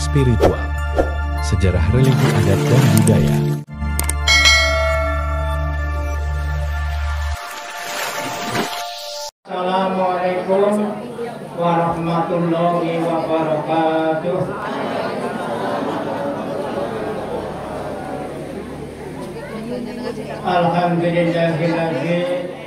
spiritual, sejarah religi adat dan budaya. Assalamualaikum warahmatullahi wabarakatuh. Alhamdulillahilladzi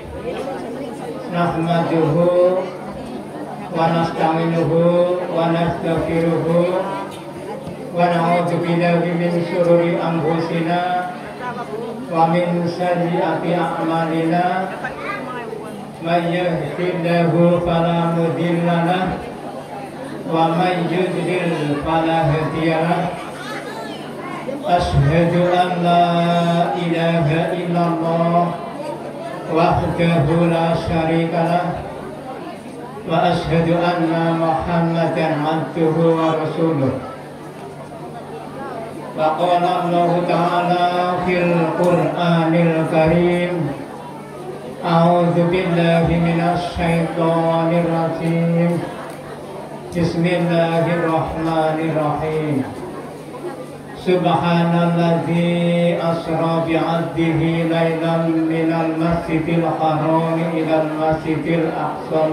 nahmaduhu wa nasta'inuhu wa nastaghfiruhu wa na'udzu billahi min syururi anfusina wa min sayyiati a'malina. May yahdihillahu fala mudilla lahu wa may yudlil fala hadiya lahu. Asyhadu an la ilaha illallah wahdahu la syarika lahu wa asyhadu anna Muhammadan abduhu wa rasuluh. Wa qala Allah ta'ala fil Qur'anil Karim, a'udzu billahi minasy syaithanir rajim. Bismillahirrahmanirrahim. Subhanalladzi asra bi'abdihi lailan minal masjidil haram ilal masjidil aqsa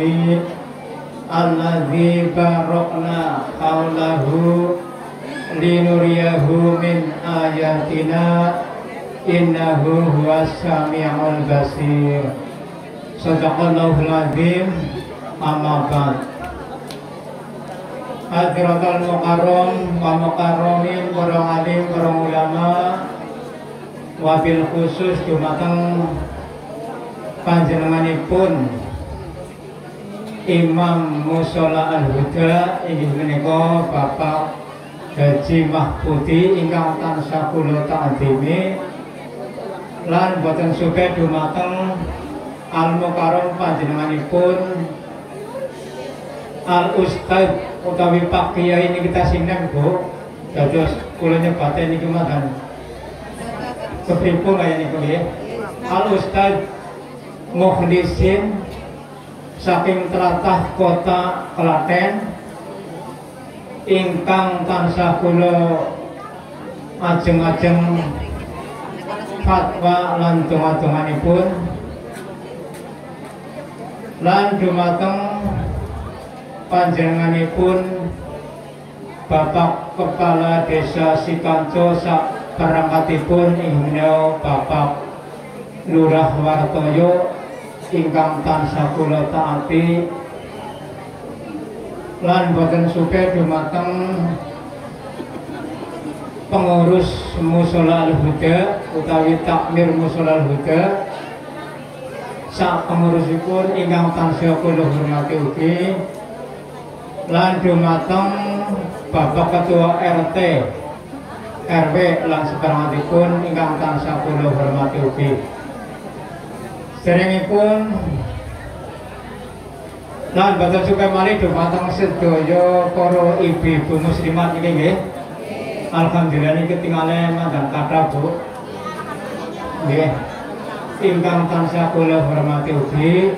alladzi barakna haulahu linuriyahu min ayatina innahu huwas sami'ul basir. Shadaqallahul azim. Amma ba'd. Hadiratul mukarram wa mukarramin, para alim, para ulama, wabil khusus dumateng panjenenganipun Imam Mushola Al-Huda inggih menika Bapak Haji Mahfudi ingkang tansah kula ta'zimi lan boten sugih dumateng Al-Mukarram panjenenganipun Al-Ustadz utawi Pak Kiai ini kita sinem Bu. Dados kula nyebate niki mboten kepripun kaya niku nggih. Al-Ustadz Mukhlisin saking tlatah kota Klaten ingkang tansah kula ajeng-ajeng fatwa lan donga-donganipun lan dumateng panjenenganipun Bapak Kepala Desa Sikanco sak perangkatipun inggih Bapak Lurah Wartoyo ingkang tansah kula taati lan boten sugih dumateng pengurus Mushola Al-Huda utawi takmir Mushola Al-Huda sak pengurusipun ingkang tansah kula hormati ugi lan dumateng Bapak Ketua RT RW lan saperangkatipun ingkang tansah kula hormati ugi. Derengipun lan boten sugih malih dumateng sedaya para ibu-ibu muslimat niki nggih. Alhamdulillah niki ketinggalan mandang kathah Bu. Nggih. Ingkang tansah kula hormati ugi.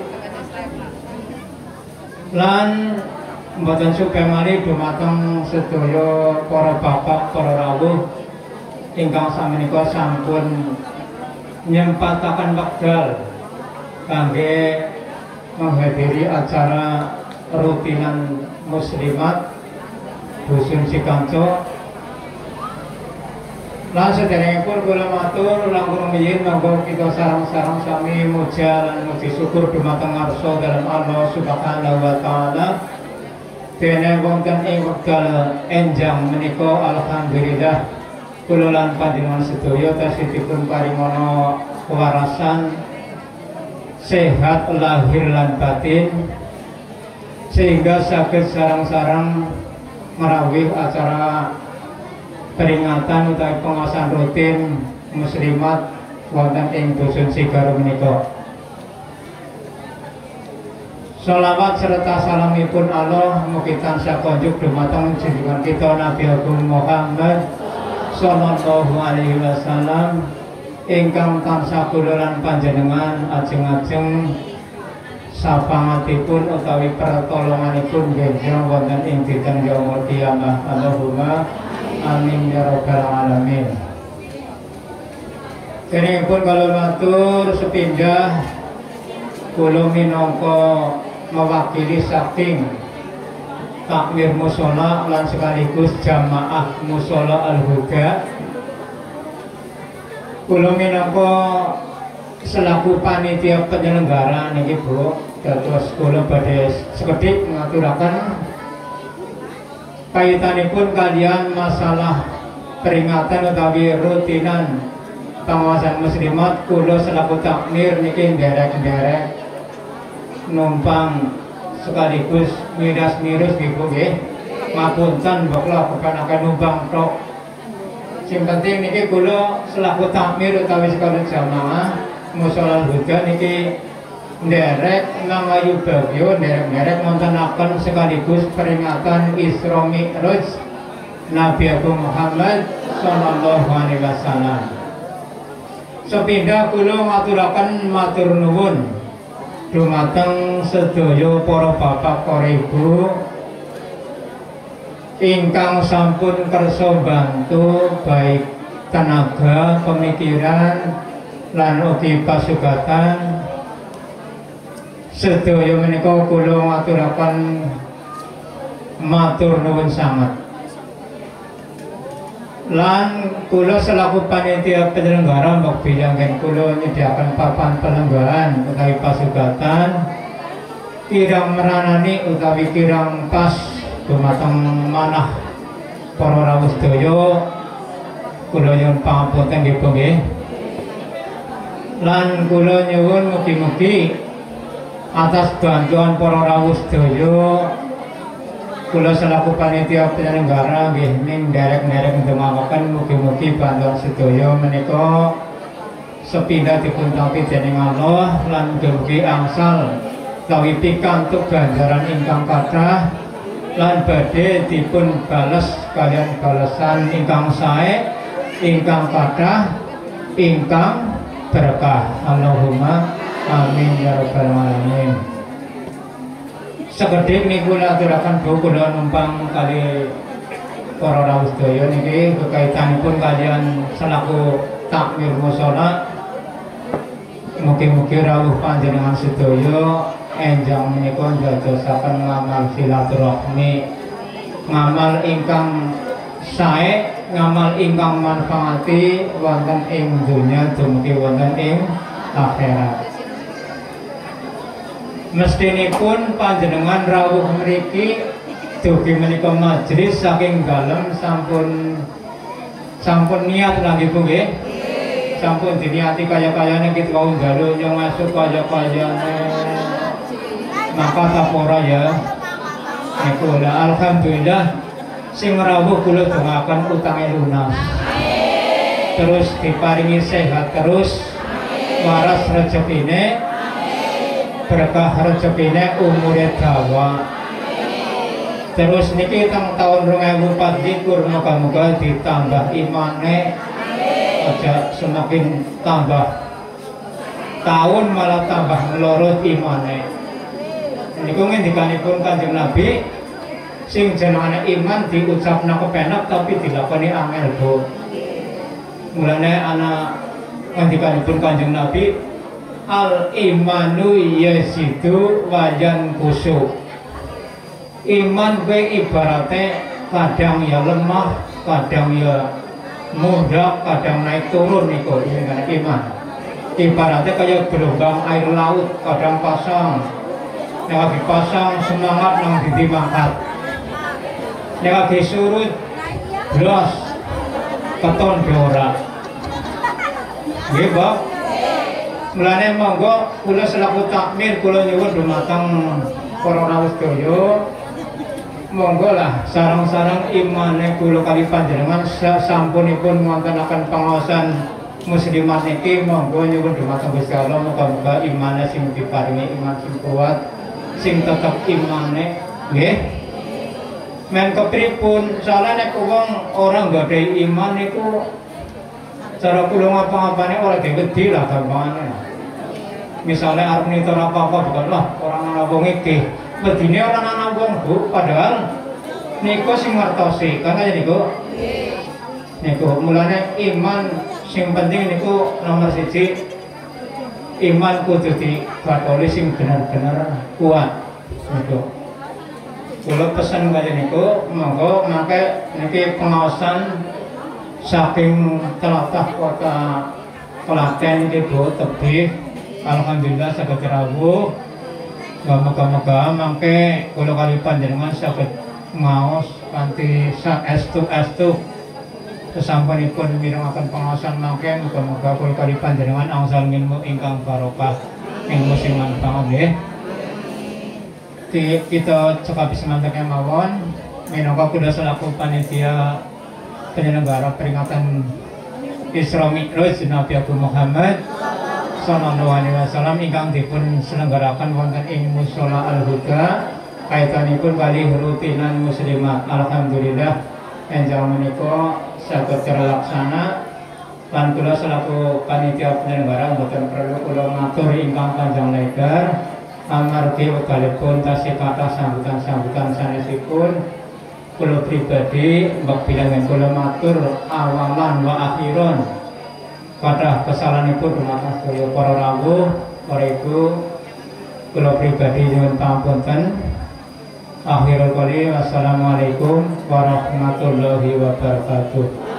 Lan mboten sugih malih dumateng sedaya para bapak, para rawuh ingkang samenika sampun nyempataken wekdal kangge menghadiri acara rutinan muslimat Dusun Sikanco. Lan sederengipun kula matur langkung rumiyin monggo kita sareng-sareng sami muja lan muji syukur dumateng ngarsa dalem Allah Subhanahu wa taala. Dene wonten ing wekdal enjang menika alhamdulillah kula lan panjenengan sedaya tasihipun paringana kewarasan sehat lahir lan batin sehingga saged sareng-sareng merawih acara peringatan utawi pengawasan rutin muslimat wonten ing Dusun Sigaro menika. Sholawat serta salamipun Allah mugi tansah konjuk dumateng junjungan kita Nabi Agung Muhammad sallallahu alaihi wasallam ingkang tansah kula lan panjenengan ajeng-ajeng sapangatipun utawi pertolonganipun genjang wonten ing dinten yaumul qiyamah. Allahumma amin ya rabbal alamin. Kene pun kalau matur sepindah kula minangka mewakili saking takmir mushola lan sekaligus jamaah mushola al-huda. Kula minangka selaku panitia penyelenggara niki Bu, dados kula badhe sekedhik ngaturaken kaitanipun kalian masalah peringatan utawi rutinan pengawasan muslimat. Kula selaku takmir niki nderek-nderek numpang sekaligus miras-mirus gitu nggih. Ngapunten bakla bukan akan numpang tok. Sing penting niki kula selaku takmir utawi sekalian jamaah mushola al-huda niki nderek ngamayu bagyo nderek-nderek ngontenaken sekaligus peringatan Isra Mi'raj Nabi Agung Muhammad sallallahu alaihi wasallam. Sepindah kula ngaturaken matur nuwun dumateng sedaya para bapak para ibu ingkang sampun kersa bantu baik tenaga, pemikiran lan ugi pasugatan. Sedaya menika kula ngaturaken matur nuwun sanget. Lan kula selaku panitia penyelenggara mbok bilangken kula nyediakan papan pelenggahan utawi pasugatan kirang meranani utawi kirang pas dumateng manah para rawuh sedaya. Kula nyuwun pangapunten nggih Bu nggih. Lan kula nyuwun mugi-mugi atas bantuan para rawuh sedaya kula selaku panitia penyelenggara nggih ning nderek-nderek ndongaken mugi-mugi bantuan sedaya menika sepindah dipun tampi dening Allah lan mugi angsal utawi pikantuk ganjaran ingkang kathah lan badhe dipun bales kalian balesan ingkang sae, ingkang kathah, ingkang berkah. Allahumma amin ya rabbal alamin. Sekedhik niku aturaken Bu kula numpang kali para rawuh sedaya niki kekaitanipun kalian selaku takmir mushola. Mugi-mugi rawuh panjenengan sedaya enjang menika ndadosaken ngamal silaturahmi, ngamal ingkang sae, ngamal ingkang manfaati wonten ing donya dumugi wonten ing akhirat. Mestinipun panjenengan rawuh mriki dugi menika majelis saking dalem sampun niat lagi Bu nggih. Sampun diniati kaya-kayane kita wau dalu nyong masuk kaya-kayane. Maka tapora ya. Niku alhamdulillah sing rawuh kula dongaken utange lunas. Terus diparingi sehat terus. Waras rezekine. Berkah rezekine umure dawa. Terus niki teng tahun 2024 muga-muga ditambah imane aja semakin tambah tahun malah tambah melorot imane. Niku ngendikanipun Kanjeng Nabi sing jenengane iman diucapna kepenak tapi dilakoni angel Bu. Mulane ana ngendikanipun Kanjeng Nabi al imanu yasidu wajan kusuk. Iman gue ibaratnya kadang ya lemah, kadang ya mudah, kadang naik turun niku dengan iman. Ibaratnya kayak gelombang air laut, kadang pasang, yang lagi pasang semangat nang didi mangkat, yang lagi surut belas keton biora. Nggih, Pak. Mulane monggo kula selaku takmir kula nyuwun dumateng para rawuh sedaya monggo lah sareng-sareng imane kula kali panjenengan sasampunipun wontenaken pengawasan muslimat niki monggo nyuwun dumateng Gusti Allah muga-muga imane sing diparingi iman sing kuat sing tetep imane nggih. Men kepripun soalnya nek wong ora nggadhahi iman niku cara kula ngapa-ngapane ora diwedi lah gampangane. misalnya arep nitor apa-apa bukan lah orang ana wong iki wedine ora ana wong Bu padahal niku sing ngertosi kan aja niku niku mulane iman sing penting niku nomor 1 iman kudu dibatoli sing bener-bener kuat niku kula pesen kaya niku monggo mangke niki pengawasan saking tlatah kota Klaten iki Bu tebih alhamdulillah saged rawuh muga-muga mangke kula kali panjenengan saged ngaos kanthi saestu-estu sesampunipun mirengaken pengawasan mangke muga-muga kula kali panjenengan angsal ilmu ingkang barokah ilmu sing manfaat nggih. Kita cekap semantaknya mawon minangka kula selaku panitia penyelenggara peringatan Isra Mi'raj Nabi Abu Muhammad sallallahu alaihi wasallam ingkang dipun selenggarakan wonten ing Mushola Al-Huda kaitanipun kali rutinan muslimat. Alhamdulillah enjang menika saged terlaksana lan kula selaku panitia penyelenggara mboten perlu kula matur ingkang panjang lebar amargi wektalipun tasih kathah sambutan-sambutan sanesipun kula pribadi mbak bilangan kula matur awalan wa akhiron kathah kesalanipun dumateng sedaya para rawuh para ibu kula pribadi nyuwun pangapunten. Akhirul qali wassalamualaikum warahmatullahi wabarakatuh.